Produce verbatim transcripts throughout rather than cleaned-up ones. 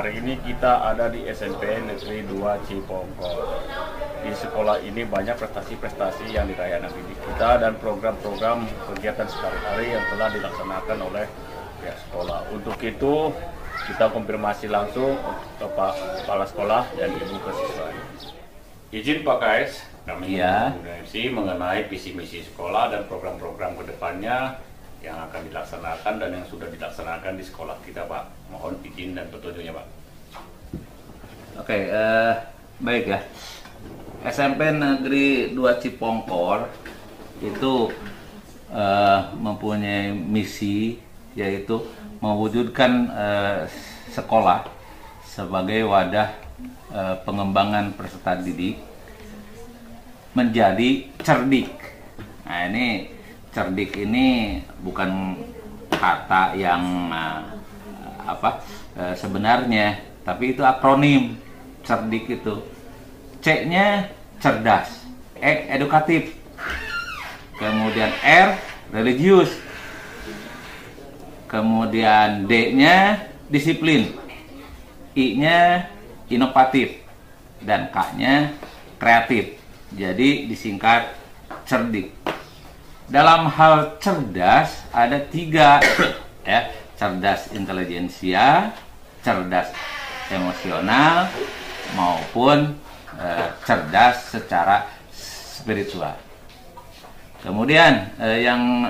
Hari ini kita ada di S M P Negeri dua Cipongkor. Di sekolah ini banyak prestasi-prestasi yang dirayakan didik kita dan program-program kegiatan sehari-hari yang telah dilaksanakan oleh pihak sekolah. Untuk itu, kita konfirmasi langsung ke Pak Kepala Sekolah dan Ibu Kesiswaan. Izin Pak Kais, kami ya. mengenai visi misi sekolah dan program-program kedepannya yang akan dilaksanakan dan yang sudah dilaksanakan di sekolah kita, Pak. Mohon izin dan petunjuknya, Pak. Oke, uh, baik ya. S M P Negeri dua Cipongkor itu uh, mempunyai misi, yaitu mewujudkan uh, sekolah sebagai wadah uh, pengembangan peserta didik menjadi cerdik. Nah, ini cerdik ini bukan kata yang uh, apa uh, sebenarnya, tapi itu akronim. Cerdik itu C-nya cerdas, E edukatif, kemudian R religius, kemudian D-nya disiplin, I-nya inovatif, dan K-nya kreatif. Jadi disingkat cerdik. Dalam hal cerdas ada tiga, ya, cerdas intelijensia, cerdas emosional, maupun eh, cerdas secara spiritual. Kemudian eh, yang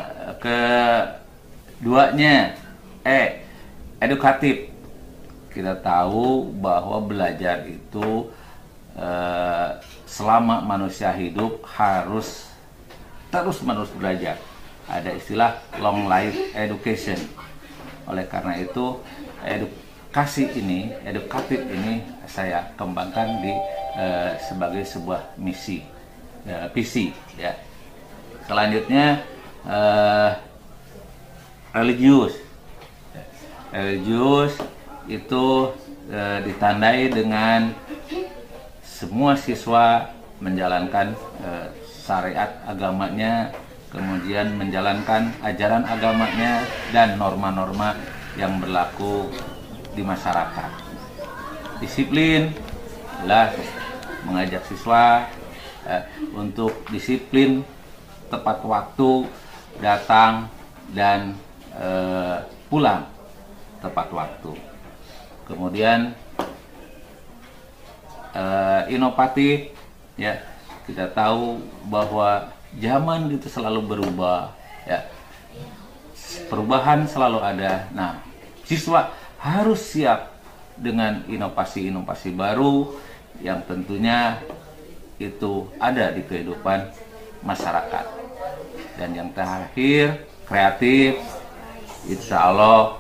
keduanya E edukatif. Kita tahu bahwa belajar itu eh, selama manusia hidup harus terus-menerus belajar. Ada istilah long life education. Oleh karena itu, edukasi ini, edukatif ini saya kembangkan di eh, sebagai sebuah misi, eh, visi. Ya. Selanjutnya eh, religius. Religius itu eh, ditandai dengan semua siswa menjalankan eh, syariat agamanya, kemudian menjalankan ajaran agamanya dan norma-norma yang berlaku di masyarakat. Disiplin adalah mengajak siswa eh, untuk disiplin, tepat waktu, datang dan eh, pulang tepat waktu. Kemudian eh, inovatif, ya. Kita tahu bahwa zaman itu selalu berubah, ya. Perubahan selalu ada. Nah, siswa harus siap dengan inovasi-inovasi baru yang tentunya itu ada di kehidupan masyarakat. Dan yang terakhir, kreatif. Insya Allah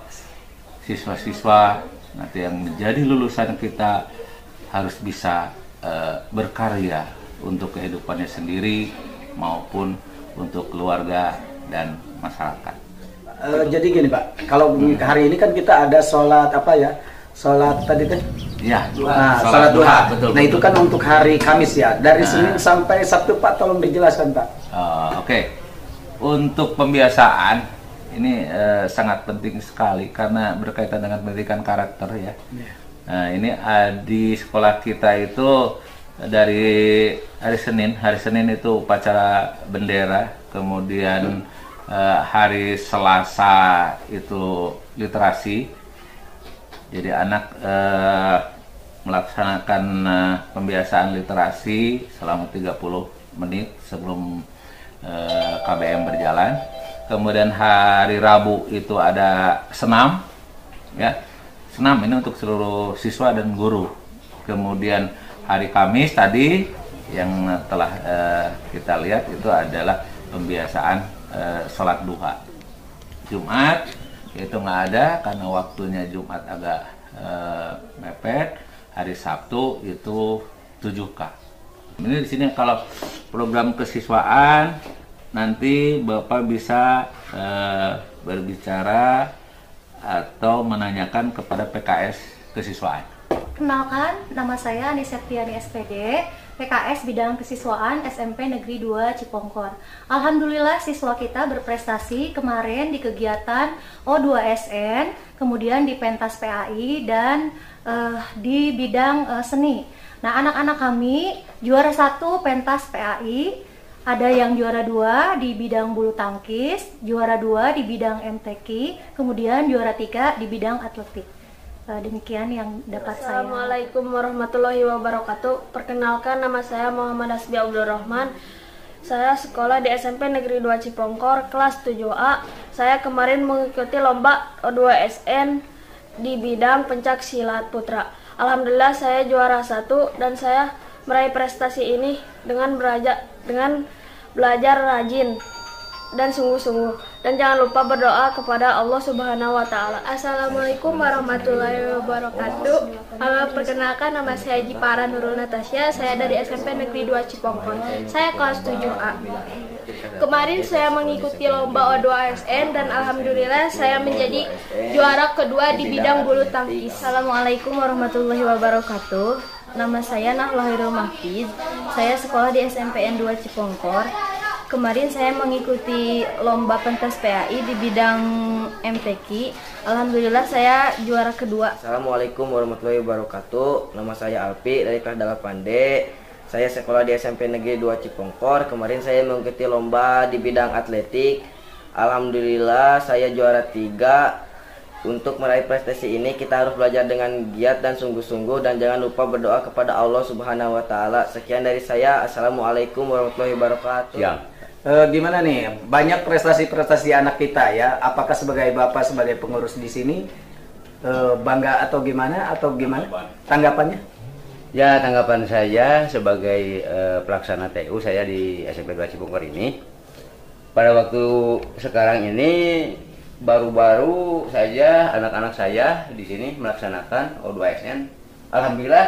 siswa-siswa nanti yang menjadi lulusan kita harus bisa uh, berkarya untuk kehidupannya sendiri maupun untuk keluarga dan masyarakat. Uh, jadi gini Pak, kalau hmm. hari ini kan kita ada sholat apa ya, sholat tadi teh? Ya, nah, sholat, sholat duha. duha. Betul, nah betul, itu kan betul. Untuk hari Kamis ya, dari Nah. Senin sampai Sabtu Pak, tolong dijelaskan Pak. Uh, Oke, okay. Untuk pembiasaan ini uh, sangat penting sekali karena berkaitan dengan pendidikan karakter ya. Yeah. Nah ini uh, di sekolah kita itu dari hari Senin, hari Senin itu upacara bendera, kemudian uh, hari Selasa itu literasi. Jadi anak uh, melaksanakan uh, pembiasaan literasi selama tiga puluh menit sebelum uh, K B M berjalan. Kemudian hari Rabu itu ada senam, ya, senam ini untuk seluruh siswa dan guru. Kemudian hari Kamis tadi yang telah uh, kita lihat itu adalah pembiasaan uh, sholat duha. Jumat itu nggak ada karena waktunya Jumat agak uh, mepet. Hari Sabtu itu tujuh K. Ini di sini kalau program kesiswaan nanti Bapak bisa uh, berbicara atau menanyakan kepada P K S kesiswaan. Kenalkan, nama saya Anissa Septiani S P D, P K S Bidang Kesiswaan S M P Negeri dua Cipongkor. Alhamdulillah siswa kita berprestasi kemarin di kegiatan O dua S N, kemudian di pentas P A I, dan uh, di bidang uh, seni. Nah, anak-anak kami juara satu pentas P A I, ada yang juara dua di bidang bulu tangkis, juara dua di bidang M T Q, kemudian juara tiga di bidang atletik. Demikian yang dapat saya. Assalamualaikum warahmatullahi wabarakatuh. Perkenalkan, nama saya Muhammad Hasbi Abdul Rahman. Saya sekolah di S M P Negeri dua Cipongkor, kelas tujuh A. Saya kemarin mengikuti lomba O dua S N di bidang pencak silat putra. Alhamdulillah saya juara satu dan saya meraih prestasi ini dengan belajar dengan belajar rajin dan sungguh-sungguh. Dan jangan lupa berdoa kepada Allah Subhanahu wa Ta'ala. Assalamualaikum warahmatullahi wabarakatuh. Halo, perkenalkan, nama saya Jipara Nurul Natasya. Saya dari S M P Negeri dua Cipongkor. Saya kelas tujuh A. Kemarin saya mengikuti lomba O dua S N dan alhamdulillah saya menjadi juara kedua di bidang bulu tangkis. Assalamualaikum warahmatullahi wabarakatuh. Nama saya Nahlahirul Mahfiz. Saya sekolah di S M P N dua Cipongkor. Kemarin saya mengikuti lomba pentas P A I di bidang M T Q. Alhamdulillah saya juara kedua. Assalamualaikum warahmatullahi wabarakatuh. Nama saya Alpi dari kelas delapan D. Saya sekolah di S M P Negeri dua Cipongkor. Kemarin saya mengikuti lomba di bidang atletik. Alhamdulillah saya juara tiga. Untuk meraih prestasi ini kita harus belajar dengan giat dan sungguh-sungguh, dan jangan lupa berdoa kepada Allah Subhanahu wa Ta'ala. Sekian dari saya. Assalamualaikum warahmatullahi wabarakatuh. Ya. E, gimana nih, banyak prestasi-prestasi anak kita ya. Apakah sebagai bapak, sebagai pengurus di sini e, bangga atau gimana, atau gimana tanggapannya? Ya, tanggapan saya sebagai e, pelaksana T U saya di S M P dua Cipongkor ini, pada waktu sekarang ini baru-baru saja anak-anak saya di sini melaksanakan O dua S N. Alhamdulillah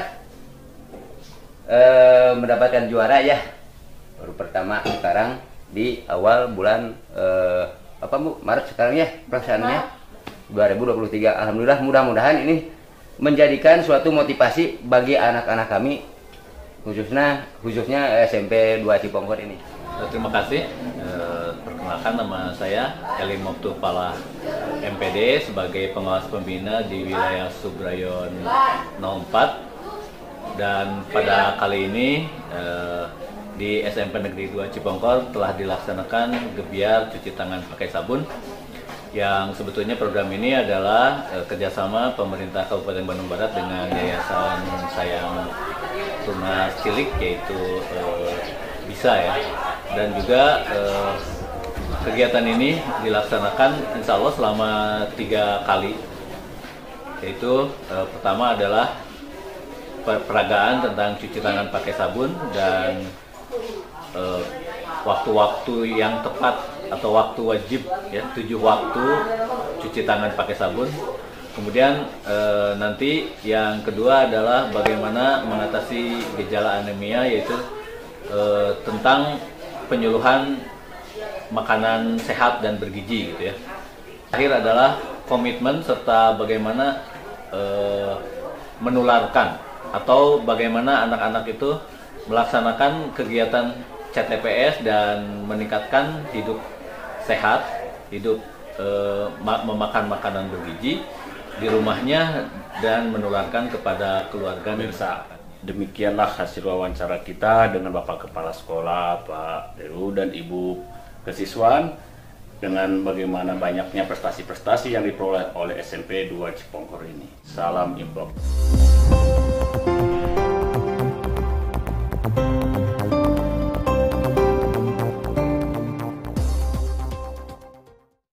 e, mendapatkan juara ya. Baru pertama sekarang di awal bulan eh, apa Bu? Maret sekarang ya pelaksanaannya dua ribu dua puluh tiga. Alhamdulillah, mudah-mudahan ini menjadikan suatu motivasi bagi anak-anak kami, khususnya khususnya S M P dua Cipongkor ini. Terima kasih. Eh, perkenalkan, nama saya Eli Moktu Pala M P D sebagai pengawas pembina di wilayah Subrayon nol empat, dan pada kali ini eh, di S M P Negeri dua Cipongkor telah dilaksanakan gebiar cuci tangan pakai sabun, yang sebetulnya program ini adalah eh, kerjasama pemerintah Kabupaten Bandung Barat dengan Yayasan Sayang Tunas Cilik, yaitu eh, bisa ya, dan juga eh, kegiatan ini dilaksanakan insya Allah selama tiga kali, yaitu eh, pertama adalah peragaan tentang cuci tangan pakai sabun dan waktu-waktu uh, yang tepat atau waktu wajib ya, tujuh waktu cuci tangan pakai sabun. Kemudian uh, nanti yang kedua adalah bagaimana mengatasi gejala anemia, yaitu uh, tentang penyuluhan makanan sehat dan bergizi gitu ya. Akhir adalah komitmen serta bagaimana uh, menularkan atau bagaimana anak-anak itu melaksanakan kegiatan C T P S dan meningkatkan hidup sehat, hidup e, memakan makanan bergizi di rumahnya dan menularkan kepada keluarga. Pemirsa, demikianlah hasil wawancara kita dengan Bapak Kepala Sekolah, Pak Deru, dan Ibu Kesiswaan dengan bagaimana banyaknya prestasi-prestasi yang diperoleh oleh S M P dua Cipongkor ini. Salam Improv.